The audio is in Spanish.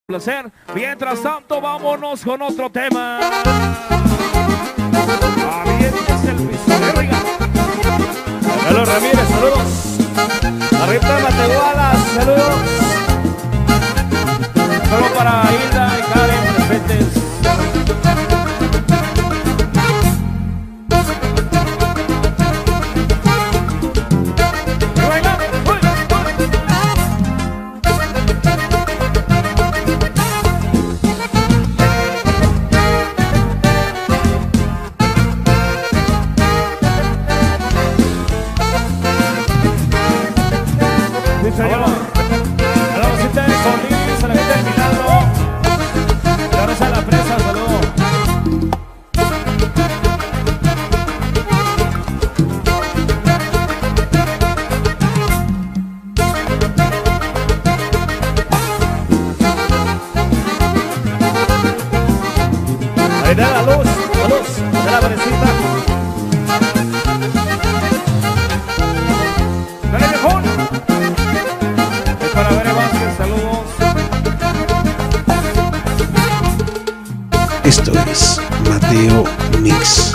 Placer. Mientras tanto, vámonos con otro tema. Avientes el pistolero, oiga. Carlos Ramírez, saludos. Arriba Matehuala, saludos. Solo para Hilda y Karen, respeten. Saludos a la gente de Solís, a la gente de Milagro, la Rosa de la Presa, saludos. Ahí da la luz, de la parecita. Dale, viejón. Para ver Vázquez, saludos. Esto es Mateo Mix.